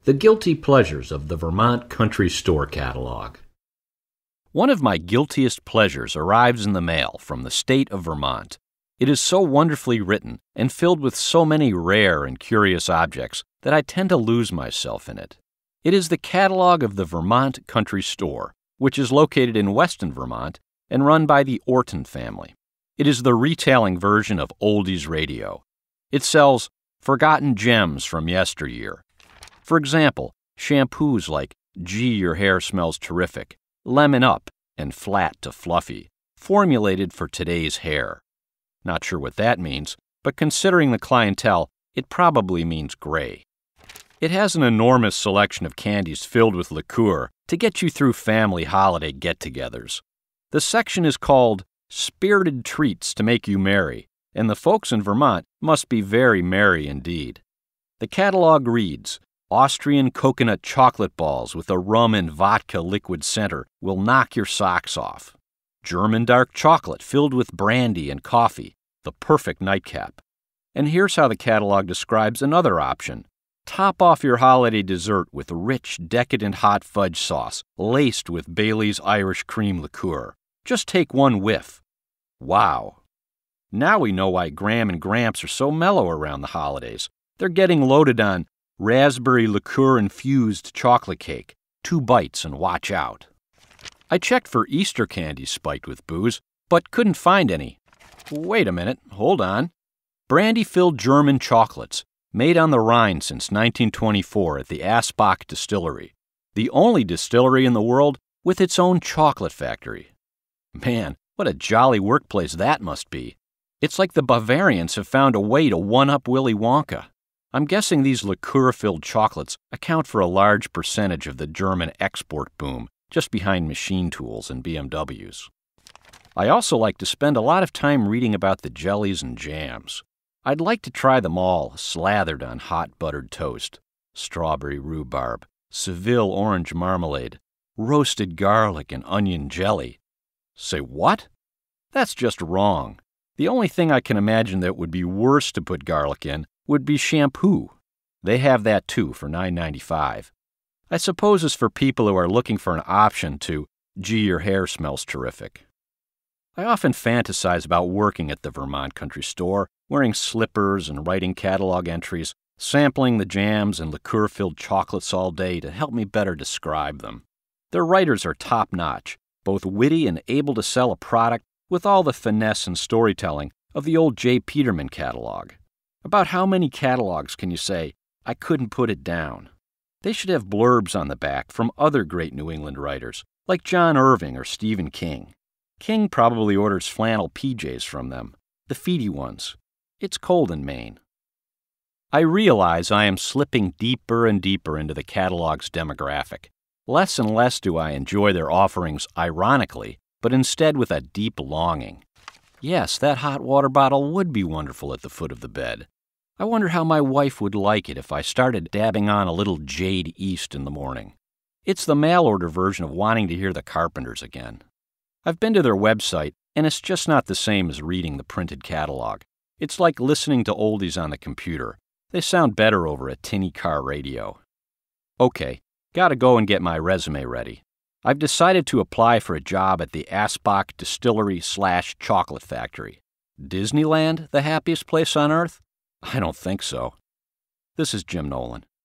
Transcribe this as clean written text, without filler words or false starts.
The Guilty Pleasures of the Vermont Country Store Catalog. One of my guiltiest pleasures arrives in the mail from the state of Vermont. It is so wonderfully written and filled with so many rare and curious objects that I tend to lose myself in it. It is the catalog of the Vermont Country Store, which is located in Weston, Vermont, and run by the Orton family. It is the retailing version of Oldies Radio. It sells forgotten gems from yesteryear. For example, shampoos like Gee, Your Hair Smells Terrific, Lemon Up, and Flat to Fluffy, formulated for today's hair. Not sure what that means, but considering the clientele, it probably means gray. It has an enormous selection of candies filled with liqueur to get you through family holiday get-togethers. The section is called Spirited Treats to Make You Merry, and the folks in Vermont must be very merry indeed. The catalog reads, Austrian coconut chocolate balls with a rum and vodka liquid center will knock your socks off. German dark chocolate filled with brandy and coffee, the perfect nightcap. And here's how the catalog describes another option. Top off your holiday dessert with rich, decadent hot fudge sauce laced with Bailey's Irish cream liqueur. Just take one whiff. Wow. Now we know why Graham and Gramps are so mellow around the holidays. They're getting loaded on raspberry liqueur-infused chocolate cake. 2 bites and watch out. I checked for Easter candies spiked with booze, but couldn't find any. Wait a minute, hold on. Brandy-filled German chocolates, made on the Rhine since 1924 at the Asbach Distillery, the only distillery in the world with its own chocolate factory. Man, what a jolly workplace that must be. It's like the Bavarians have found a way to one-up Willy Wonka. I'm guessing these liqueur-filled chocolates account for a large percentage of the German export boom, just behind machine tools and BMWs. I also like to spend a lot of time reading about the jellies and jams. I'd like to try them all slathered on hot buttered toast. Strawberry rhubarb, Seville orange marmalade, roasted garlic and onion jelly. Say what? That's just wrong. The only thing I can imagine that would be worse to put garlic in would be shampoo. They have that too for $9.95. I suppose it's for people who are looking for an option to Gee, Your Hair Smells Terrific. I often fantasize about working at the Vermont Country Store, wearing slippers and writing catalog entries, sampling the jams and liqueur-filled chocolates all day to help me better describe them. Their writers are top-notch, both witty and able to sell a product with all the finesse and storytelling of the old J. Peterman catalog. About how many catalogs can you say, I couldn't put it down? They should have blurbs on the back from other great New England writers, like John Irving or Stephen King. King probably orders flannel PJs from them, the feety ones. It's cold in Maine. I realize I am slipping deeper and deeper into the catalog's demographic. Less and less do I enjoy their offerings ironically, but instead with a deep longing. Yes, that hot water bottle would be wonderful at the foot of the bed. I wonder how my wife would like it if I started dabbing on a little Jade East in the morning. It's the mail-order version of wanting to hear the Carpenters again. I've been to their website, and it's just not the same as reading the printed catalog. It's like listening to oldies on the computer. They sound better over a tinny car radio. Okay, gotta go and get my resume ready. I've decided to apply for a job at the Asbach Distillery/Chocolate Factory. Disneyland the happiest place on earth? I don't think so. This is Jim Nolan.